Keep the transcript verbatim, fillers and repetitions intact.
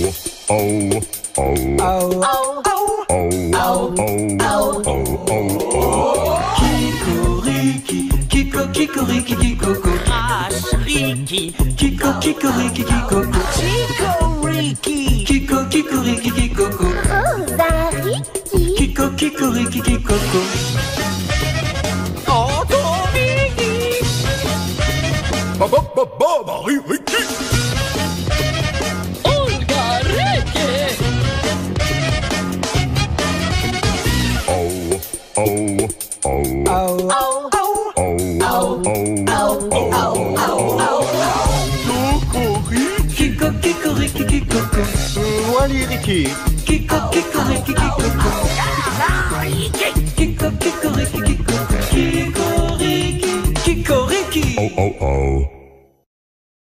oh, oh, oh, oh, oh, oh, oh. Kikoriki, kiko, kikoriki, kikoko. Ashriki, Kiko, kikoriki, kikoko. Chikoriki, Kiko, kikoriki, kikoko. Zariki. Kiko, kikoriki, kikoko. Otoriki, Ba ba ba ba ba ri ri ki. Ulgariki, Oh, oh, oh, Oh, oh, oh, oh, oh, oh. Kiko, kikoriki, kikoko. Waliriki. Kiko, kikoriki, kikoko. Kiko, kikoriki, kikoko. Kikoriki, kikoriki. Oh, oh, oh.